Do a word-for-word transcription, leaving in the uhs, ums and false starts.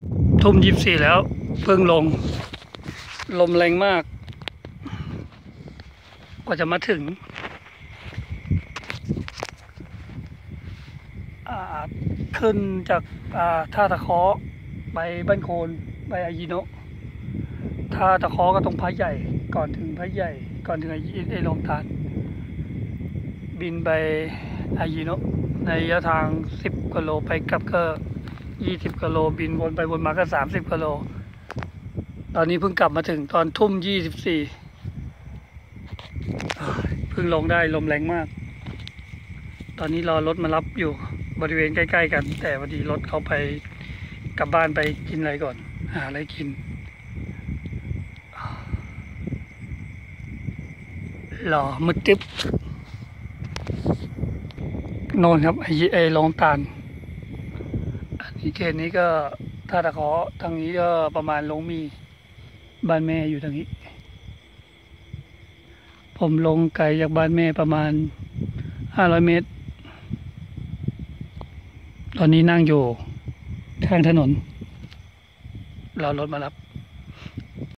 ทุ่มยี่สิบสี่แล้วเพิ่งลงลมแรงมากกว่าจะมาถึงขึ้นจากท่าตะเคาะไปบ้านโคนไปอายิโนะท่าตะเคาะก็ตรงพระใหญ่ก่อนถึงพระใหญ่ก่อนถึงไอ้ลงทานบินไปอายิโนะในระยะทางสิบกิโลไปกลับก็ยี่สิบกิโลบินวนไปวนมาก็สามสิบกิโลตอนนี้เพิ่งกลับมาถึงตอนทุ่มยี่สิบสี่เพิ่งลงได้ลมแรงมากตอนนี้รอรถมารับอยู่บริเวณใกล้ๆกันแต่พอดีรถเขาไปกลับบ้านไปกินอะไรก่อนหาอะไรกินหล่อมืดตึ๊บโน่นครับไอ้ไอ้ลงตาลอันนี้เขตนี้ก็ท่าตะเคาะทางนี้ก็ประมาณลงมีบ้านแม่อยู่ทางนี้ผมลงไกลจากบ้านแม่ประมาณห้าร้อยเมตรตอนนี้นั่งอยู่ข้างถนนรอรถมารับ